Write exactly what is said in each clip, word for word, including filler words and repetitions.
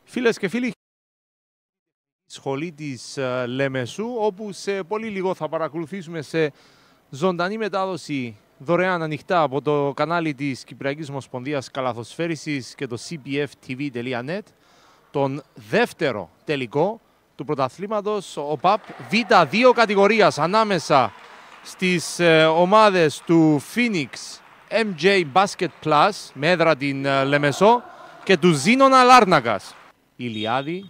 Φίλες και φίλοι, σχολή της Λεμεσού, όπου σε πολύ λίγο θα παρακολουθήσουμε σε ζωντανή μετάδοση δωρεάν ανοιχτά από το κανάλι της Κυπριακής Ομοσπονδίας Καλαθοσφαίρισης και το σι μπι εφ τι βι τελεία νετ τον δεύτερο τελικό του πρωταθλήματος ΟΠΑΠ β' δύο κατηγορίας ανάμεσα στις ε, ομάδες του Phoenix εμ τζέι Basket Plus με έδρα την ε, Λεμεσό και του Ζήνονα Λάρνακας. Ηλιάδη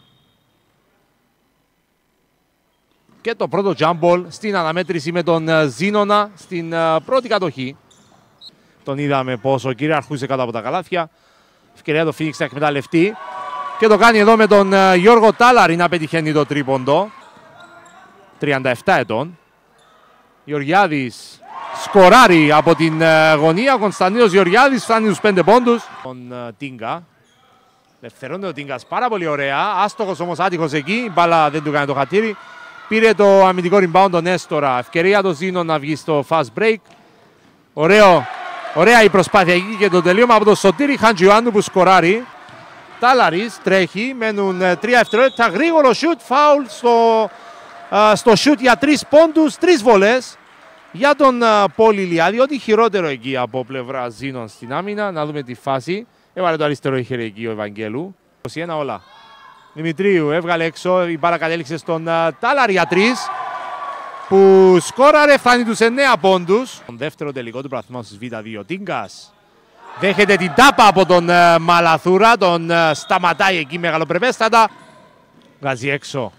και το πρώτο jump ball στην αναμέτρηση με τον ε, Ζήνονα στην ε, πρώτη κατοχή. Τον είδαμε πόσο κυριαρχούσε κάτω από τα καλάθια. Ευκαιρία το Phoenix να εκμεταλλευτεί. Και το κάνει εδώ με τον uh, Γιώργο Τάλαρη να πετυχαίνει το τρίποντο. τριάντα επτά ετών. Γεωργιάδης σκοράρει από την uh, γωνία. Ο Κωνσταντίνος Γεωργιάδης φτάνει στους πέντε πόντους. Τον uh, Τίγκα. Ελευθερώνεται ο Τίγκας πάρα πολύ ωραία. Άστοχος όμως άτυχος εκεί. Η μπάλα δεν του κάνει το χατήρι. Πήρε το αμυντικό rebound τον Έστορα. Ευκαιρία το Ζήνο να βγει στο fast break. Ωραίο, ωραία η προσπάθεια εκεί και το τελείωμα από τον Σωτήρη Χαντζιωάννου που σκοράρει. Τάλαρης τρέχει, μένουν τρία δευτερόλεπτα, γρήγορο σιούτ, φάουλ στο, α, στο σιούτ για τρεις πόντους, τρεις βολές για τον α, Πόλη Ηλιάδη. Ό,τι χειρότερο εκεί από πλευρά Ζήνων στην άμυνα, να δούμε τη φάση. Έβαλε το αριστερό χέρι εκεί ο Ευαγγέλου. είκοσι ένα όλα. Δημητρίου έβγαλε έξω, η μπάλα κατέληξε στον α, Τάλαρη για τρεις, που σκόραρε, φτάνει τους εννέα πόντους. Τον δεύτερο τελικό του πρωταθλήματος της β' δύο, Τίγκας. Δέχεται την τάπα από τον uh, Μαλαθούρα, τον uh, σταματάει εκεί μεγαλοπρεπέστατα. Βγάζει έξω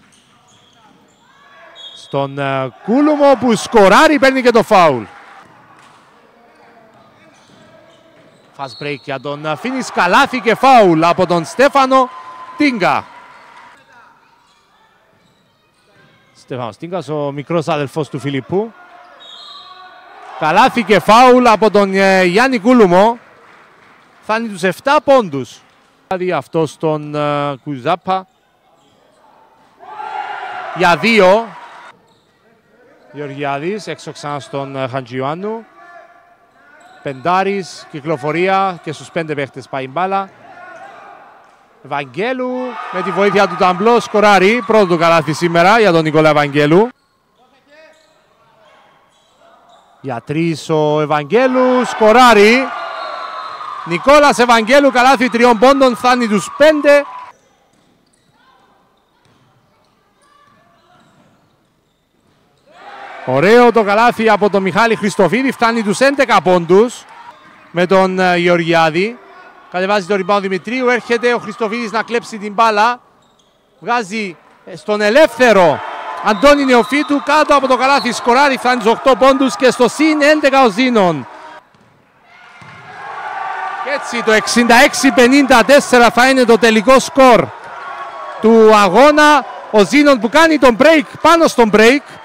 στον uh, Κούλουμο που σκοράρει, παίρνει και το φάουλ. Fast break για τον uh, Phoenix, καλάθι και φάουλ από τον Στέφανο Τίγκα. Στέφανος Τίγκας, ο μικρός αδελφός του Φιλιππού. Καλάθι και φάουλ από τον uh, Γιάννη Κούλουμο. Φτάνει τους επτά πόντους. Δηλαδή αυτό στον uh, Κουζάπα. Για δύο. Γεωργιάδης έξω ξανά στον uh, Χαντζιωάννου. Πεντάρης, κυκλοφορία και στους πέντε παίχτες πάει η μπάλα. Ευαγγέλου με τη βοήθεια του Ταμπλό σκοράρει. Πρώτο του καλάθι σήμερα για τον Νικόλα Ευαγγέλου. Για τρεις ο Ευαγγέλου σκοράρει. Νικόλας Ευαγγέλου, καλάθι τριών πόντων, φτάνει τους πέντε. Ωραίο το καλάθι από τον Μιχάλη Χριστοφίδη, φτάνει τους έντεκα πόντους με τον uh, Γεωργιάδη. Κατεβάζει το rebound Δημητρίου, έρχεται ο Χριστοφίδης να κλέψει την μπάλα. Βγάζει στον ελεύθερο Αντώνη Νεοφίτου, κάτω από το καλάθι σκοράρει, φτάνει τους οκτώ πόντους και στο συν έντεκα ο Ζήνων. Έτσι το εξήντα έξι πενήντα τέσσερα θα είναι το τελικό σκορ του αγώνα. Ο Ζήνων που κάνει τον break πάνω στον break.